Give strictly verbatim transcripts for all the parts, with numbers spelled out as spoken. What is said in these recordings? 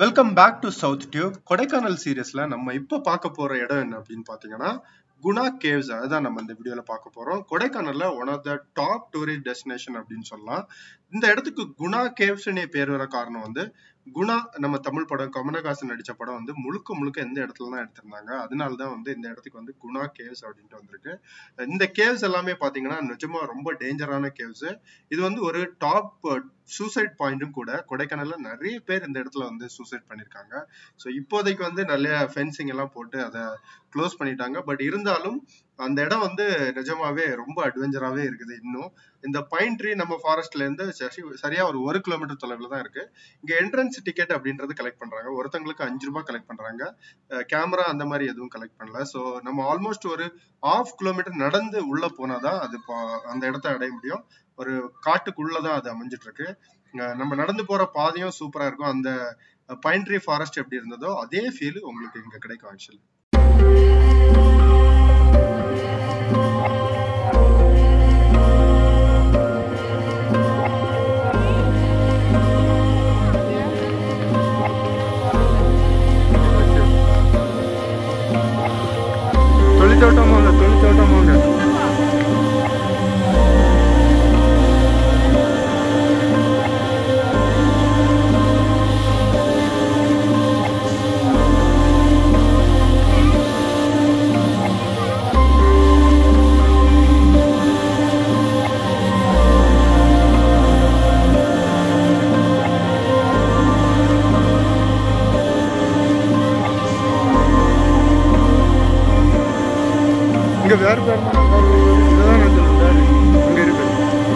Welcome back to South Tube. Kodaikanal சீரியஸ்ல நம்ம இப்ப பார்க்க போற இடம் என்ன அப்படின்னு பாத்தீங்கன்னா குணா கேவ்ஸ். அதுதான் நம்ம இந்த வீடியோல பார்க்க போறோம். கொடைக்கானல்ல one of the top tourist destination அப்படின்னு சொல்லலாம். இந்த இடத்துக்கு குணா கேவ்ஸ்னே பேர் வர காரணம் வந்து குணா நம்ம தமிழ் படம் கமலஹாசன் நடிச்ச படம் வந்து முழுக்க முழுக்க எந்த இடத்துல தான் எடுத்திருந்தாங்க. அதனாலதான் வந்து இந்த இடத்துக்கு வந்து குணா கேவ்ஸ் அப்படின்ட்டு வந்திருக்கு. இந்த கேவ்ஸ் எல்லாமே பாத்தீங்கன்னா நிஜமா ரொம்ப டேஞ்சரான கேவ்ஸ். இது வந்து ஒரு டாப் சூசைட் பாயிண்ட்டும் கூட. கொடைக்கானல்ல நிறைய பேர் இந்த இடத்துல வந்து சூசைட் பண்ணிருக்காங்க. ஸோ இப்போதைக்கு வந்து நிறைய ஃபென்சிங் எல்லாம் போட்டு அதை க்ளோஸ் பண்ணிட்டாங்க. பட் இருந்தாலும் அந்த இடம் வந்து நிஜமாவே ரொம்ப அட்வென்ச்சராகவே இருக்குது. இன்னும் இந்த பைன் ட்ரீ நம்ம ஃபாரஸ்ட்ல இருந்து சரியா ஒரு ஒரு கிலோமீட்டர் தொலைவில் தான் இருக்கு. இங்க என்ட்ரன்ஸ் டிக்கெட் அப்படின்றது கலெக்ட் பண்றாங்க. ஒருத்தங்களுக்கு அஞ்சு ரூபாய் கலெக்ட் பண்றாங்க. கேமரா அந்த மாதிரி எதுவும் கலெக்ட் பண்ணல. ஸோ நம்ம ஆல்மோஸ்ட் ஒரு ஹாஃப் கிலோமீட்டர் நடந்து உள்ள போனாதான் அது அந்த இடத்த அடைய முடியும். ஒரு காட்டுக்குள்ளதான் அது அமைஞ்சிட்டு இருக்கு. நம்ம நடந்து போற பாதையும் சூப்பரா இருக்கும். அந்த பைன் ட்ரீ ஃபாரஸ்ட் எப்படி இருந்ததோ அதே ஃபீல் உங்களுக்கு இங்க கிடைக்கும். ஆக்சுவலி தொழிற்தோட்டமாங்க தொழிற்தோட்டமாங்க இங்க வேற பேர் இதுதான் நான் சொல்லுறேன். இங்க இருக்கு.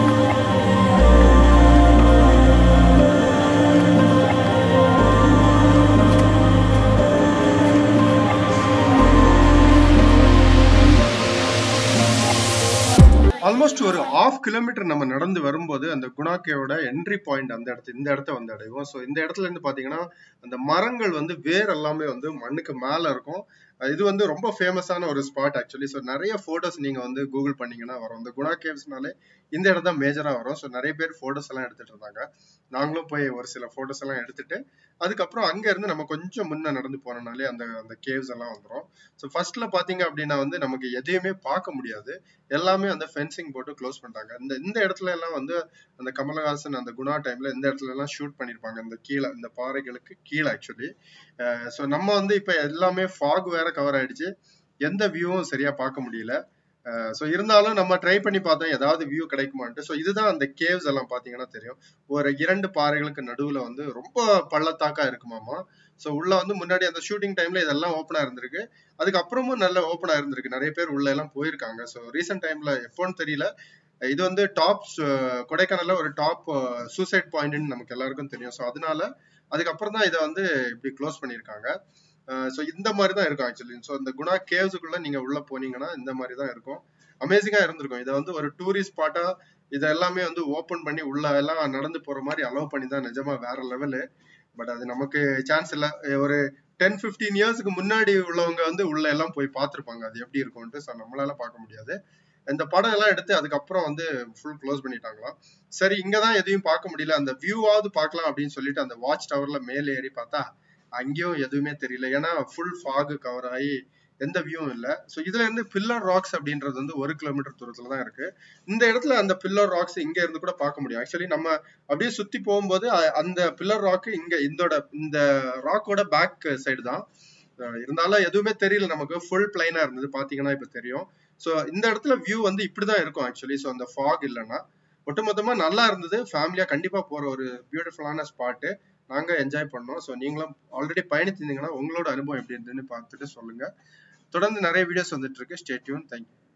ஆல்மோஸ்ட் ஒரு ஹாஃப் கிலோமீட்டர் நம்ம நடந்து வரும்போது அந்த குணா கேவோட என்ட்ரி பாயிண்ட் அந்த இடத்து இந்த இடத்த வந்து அடைவோம். ஸோ இந்த இடத்துல இருந்து பாத்தீங்கன்னா அந்த மரங்கள் வந்து வேர் எல்லாமே வந்து மண்ணுக்கு மேல இருக்கும். இது வந்து ரொம்ப ஃபேமஸான ஒரு ஸ்பாட் ஆக்சுவலி. ஸோ நிறைய போட்டோஸ் நீங்க வந்து கூகுள் பண்ணீங்கன்னா வரும். இந்த குணா கேவ்ஸ்னாலே இந்த இடம் தான் மேஜரா வரும். ஸோ நிறைய பேர் போட்டோஸ் எல்லாம் எடுத்துட்டு இருந்தாங்க. நாங்களும் போய் ஒரு சில போட்டோஸ் எல்லாம் எடுத்துட்டு அதுக்கப்புறம் அங்க இருந்து நம்ம கொஞ்சம் முன்ன நடந்து போனோம்னாலே அந்த அந்த கேவ்ஸ் எல்லாம் வந்துடும். ஸோ ஃபர்ஸ்ட்ல பாத்தீங்க அப்படின்னா வந்து நமக்கு எதையுமே பார்க்க முடியாது. எல்லாமே அந்த ஃபென்சிங் போட்டு க்ளோஸ் பண்ணிட்டாங்க. இந்த இந்த இடத்துல எல்லாம் வந்து அந்த கமலஹாசன் அந்த குணா டைம்ல இந்த இடத்துல எல்லாம் ஷூட் பண்ணிருப்பாங்க. இந்த கீழே இந்த பாறைகளுக்கு கீழே ஆக்சுவலி. ஸோ நம்ம வந்து இப்ப எல்லாமே ஃபாக் வேற கவர் ஆயிடுச்சு. எந்த வியூவும் சரியா பார்க்க முடியல. ஸோ இருந்தாலும் நம்ம ட்ரை பண்ணி பார்த்தோம் ஏதாவது வியூ கிடைக்குமான்ட்டு. ஸோ இதுதான் அந்த கேவ்ஸ் எல்லாம் பாத்தீங்கன்னா தெரியும். ஒரு இரண்டு பாறைகளுக்கு நடுவுல வந்து ரொம்ப பள்ளத்தாக்கா இருக்குமாமா. ஸோ உள்ள வந்து முன்னாடி அந்த ஷூட்டிங் டைம்ல இதெல்லாம் ஓப்பனா இருந்திருக்கு. அதுக்கப்புறமும் நல்ல ஓப்பனா இருந்திருக்கு. நிறைய பேர் உள்ள எல்லாம் போயிருக்காங்க. ஸோ ரீசெண்ட் டைம்ல எப்போன்னு தெரியல. இது வந்து டாப் கொடைக்கானல்ல ஒரு டாப் சூசைட் பாயிண்ட்னு நமக்கு எல்லாருக்கும் தெரியும். ஸோ அதனால அதுக்கப்புறம் தான் இதை வந்து இப்படி க்ளோஸ் பண்ணியிருக்காங்க. ஸோ இந்த மாதிரி தான் இருக்கும் ஆக்சுவலி. ஸோ இந்த குணா கேவ்ஸுக்குள்ள நீங்க உள்ள போனீங்கன்னா இந்த மாதிரி தான் இருக்கும். அமேசிங்கா இருந்திருக்கும். இதை வந்து ஒரு டூரிஸ்ட் ஸ்பாட்டா இதை எல்லாமே வந்து ஓப்பன் பண்ணி உள்ள எல்லாம் நடந்து போற மாதிரி அலோவ் பண்ணி தான் நிஜமா வேற லெவலு. பட் அது நமக்கு சான்ஸ் இல்லை. ஒரு டென் பிப்டீன் இயர்ஸ்க்கு முன்னாடி உள்ளவங்க வந்து உள்ள எல்லாம் போய் பார்த்துருப்பாங்க அது எப்படி இருக்கும்ட்டு. ஸோ நம்மளால பார்க்க முடியாது. இந்த படம் எல்லாம் எடுத்து அதுக்கப்புறம் வந்து ஃபுல் க்ளோஸ் பண்ணிட்டாங்களாம். சரி இங்கதான் எதையும் பார்க்க முடியல, அந்த வியூவாவது பார்க்கலாம் அப்படின்னு சொல்லிட்டு அந்த வாட்ச் டவர்ல மேலே ஏறி பார்த்தா அங்கேயும் எதுவுமே தெரியல. ஏன்னா ஃபுல் ஃபாக் கவர் ஆகி எந்த வியூவும் இல்லை. ஸோ இதுல இருந்து பில்லர் ராக்ஸ் அப்படின்றது வந்து ஒரு கிலோமீட்டர் தூரத்துல தான் இருக்கு. இந்த இடத்துல அந்த பில்லர் ராக்ஸ் இங்க இருந்து கூட பார்க்க முடியும். ஆக்சுவலி நம்ம அப்படியே சுத்தி போகும்போது அந்த பில்லர் ராக் இங்க இதோட இந்த ராக்கோட பேக் சைடு தான் இருந்தாலும் எதுவுமே தெரியல நமக்கு. ஃபுல் பிளைனா இருந்தது பாத்தீங்கன்னா இப்ப தெரியும். ஸோ இந்த இடத்துல வியூ வந்து இப்படிதான் இருக்கும் ஆக்சுவலி. ஸோ அந்த ஃபாக் இல்லைன்னா ஒட்டுமொத்தமா நல்லா இருந்தது. ஃபேமிலியா கண்டிப்பா போற ஒரு பியூட்டிஃபுல்லான ஸ்பாட்டு. நாங்க என்ஜாய் பண்ணோம். ஸோ நீங்களும் ஆல்ரெடி பயணித்திருந்தீங்கன்னா உங்களோட அனுபவம் எப்படி இருந்ததுன்னு பார்த்துட்டு சொல்லுங்க. தொடர்ந்து நிறைய வீடியோஸ் வந்துட்டு இருக்கு. Stay tune. தேங்க்யூ.